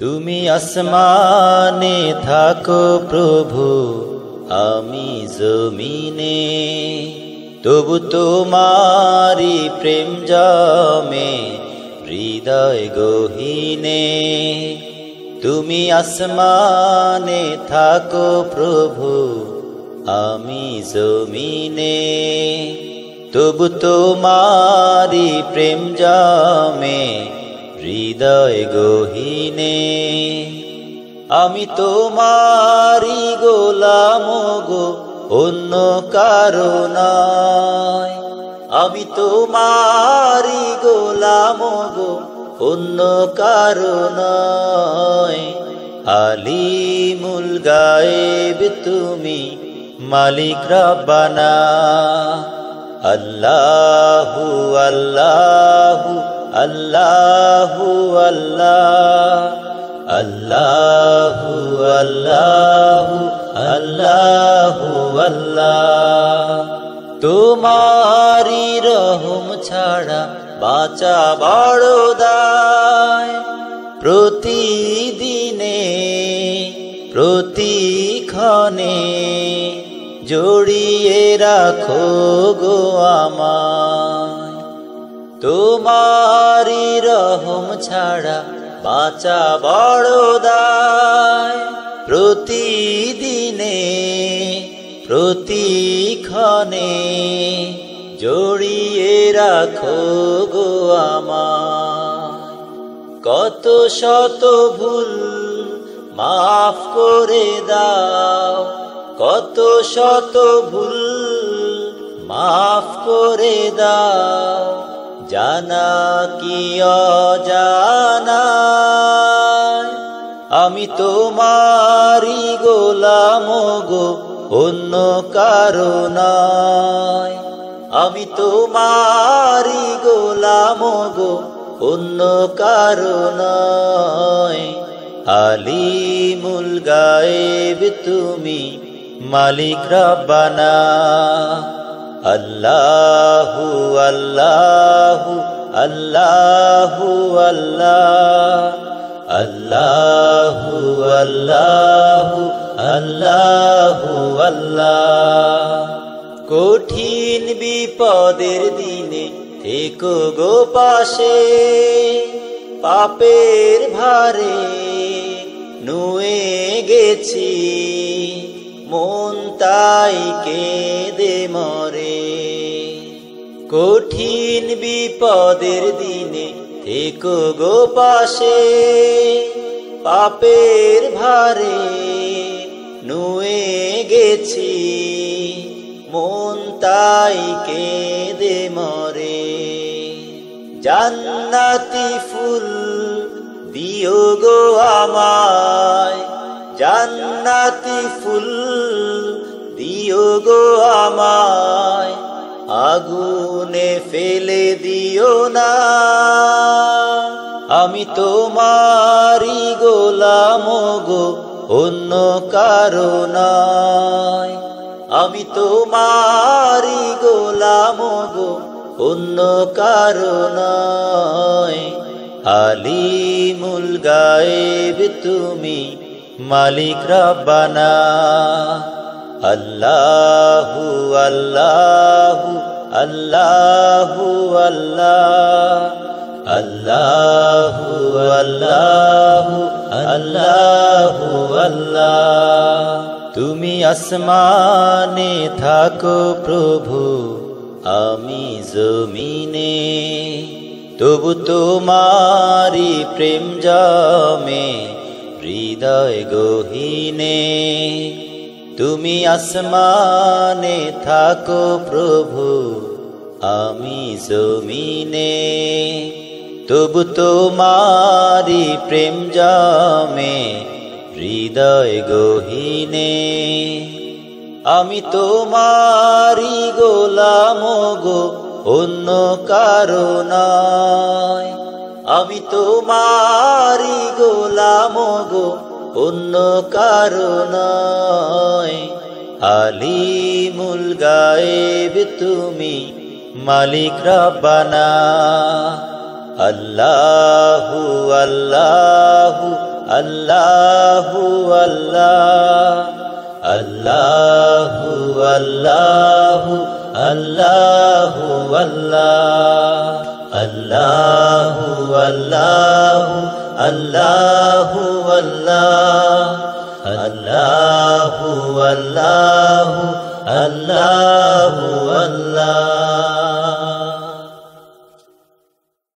তুমি আসমানে থাকো প্রভু, আমি জমিনে, তবু তোমারি প্রেম জমে হৃদয় গহীনে। তুমি আসমানে থাকো প্রভু, আমি জমিনে, তবু তোমারি প্রেম জমে হৃদয় গহীনে। আমি তোমারি গোলাম গো, অন্য কারো নয়। আমি তোমারি গোলাম গো, অন্য কারো নয়। আলিমুল গায়েব তুমি, মালিক রব্বানা। আল্লাহু আল্লাহু আল্লাহু আল্লাহ, আল্লাহু আল্লাহু আল্লাহু আল্লাহ। তোমারি রহম ছাড়া বাঁচা বড় দায়। প্রতিদিনে প্রতিক্ষণে জড়িয়ে রাখো গো আমায়। তোমারি রহম ছাড়া বাঁচা বড় দায়। প্রতিদিনে প্রতিক্ষণে জড়িয়ে রাখো গো আমায়। কত শত ভুল মাফ করে দাও, কত শত ভুল মাফ করে দাও। জানা কি অজানা, আমি তোমারি গোলাম গো, অন্য কারো নয়। আমি তোমারি গোলাম গো, অন্য কারো নয়। আলিমুল গায়েব তুমি, মালিক রব্বানা। আল্লাহু আল্লাহু আল্লাহু আল্লাহ, আল্লাহু আল্লাহু আল্লাহু আল্লাহ। কঠিন বিপদের দিনে থেকো গো পাশে, পাপের ভারে নুয়ে গেছি, মন তাই কেঁদে মরে। কঠিন বিপদের দিনে থেকো গো পাশে, পাপের ভারে নুয়ে গেছি, মন তাই কেঁদে মরে। জান্নাতি ফুল দিও গো আমায়, জান্নাতি ফুল দিও গো আমায়। আগুনে ফেলে দিও না, আমি তোমারি গোলাম গো, অন্য কারো নয়। আমি তোমারি গোলাম গো, অন্য কারো নয়। আলিমুল গায়েব তুমি, মালিক রব্বানা। আল্লাহু আল্লাহু আল্লাহু আল্লাহ, আল্লাহু আল্লাহু আল্লাহু আল্লাহ। তুমি আসমানে থাকো প্রভু, আমি জমিনে, তবু তোমারি প্রেম জমে হৃদয় গহীনে। তুমি আসমানে থাকো প্রভু, আমি জমিনে, তবু তোমারি প্রেম জমে হৃদয় গহীনে। আমি তোমারি গোলাম গো, অন্য কারো নয়। আমি তোমারি গোলাম গো, অন্য কারো নয়। আলিমুল গায়েব তুমি, মালিক রব্বানা। আল্লাহু আল্লাহু আল্লাহু আল্লাহ আল্লাহু আল্লাহু আল্লাহু আল্লাহ আল্লাহু আল্লাহু আল্লাহু আল্লাহ আল্লাহু আল্লাহু আল্লাহু আল্লাহ